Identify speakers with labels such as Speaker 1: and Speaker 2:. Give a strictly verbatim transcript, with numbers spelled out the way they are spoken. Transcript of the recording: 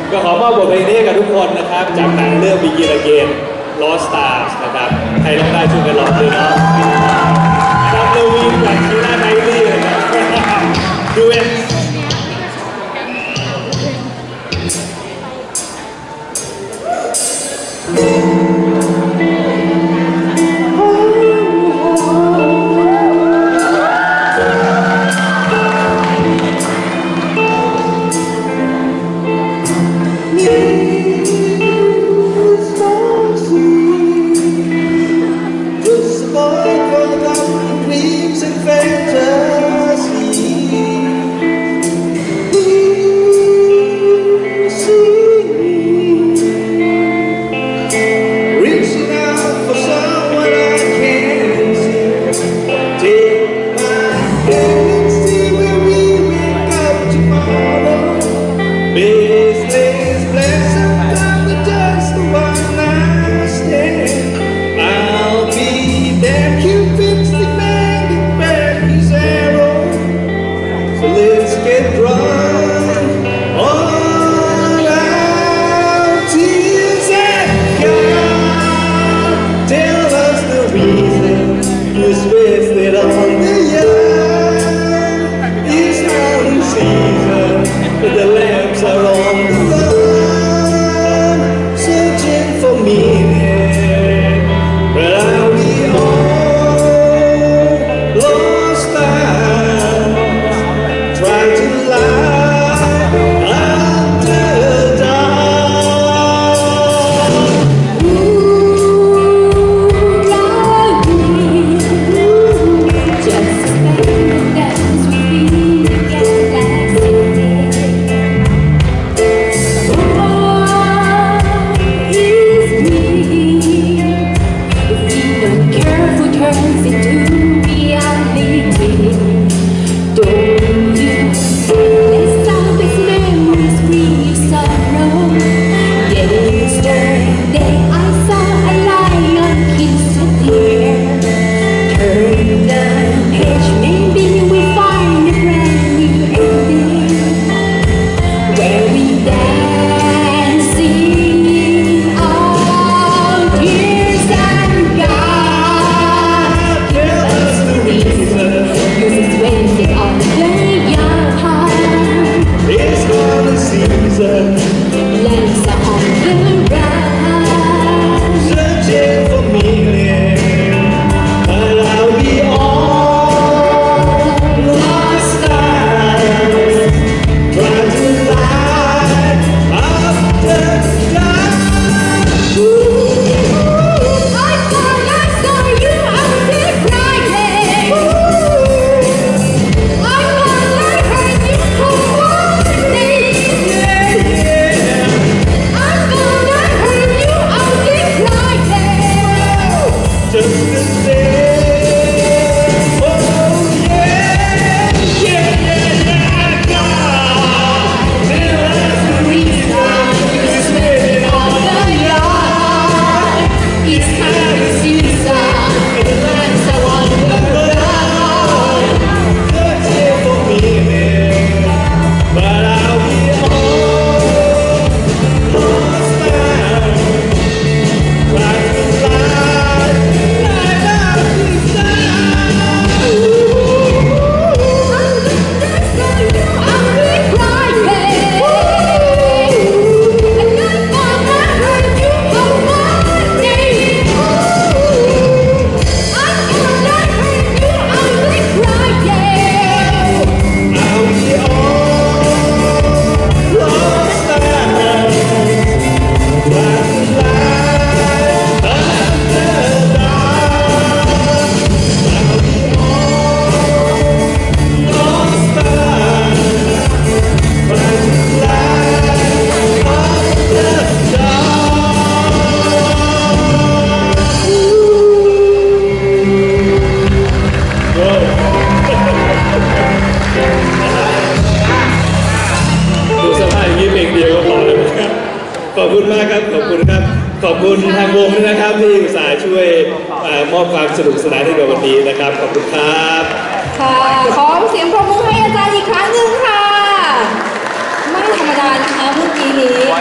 Speaker 1: ก็ขอมอบบทเพลงนี้กับทุกคนนะครับจากหนังเรื่อง Begin Again Lost Stars นะครับใครร้องได้ช่วยกันร้องด้วยเนาะดับเบิลวีกับคีน่าไนท์นะครับดูเอ็นขอบคุณมากครับขอบคุณครับขอบคุณทางวงด้วยนะครับที่อุตส่าห์ช่วยมอบความสนุกสนานให้กับวันนี้นะครับขอบคุณครับ
Speaker 2: ค่ะขอเสียงปรบมือให้อาจารย์อีกครั้งหนึ่งค่ะไม่ธรรมดานะคะเมื่อกี้นี้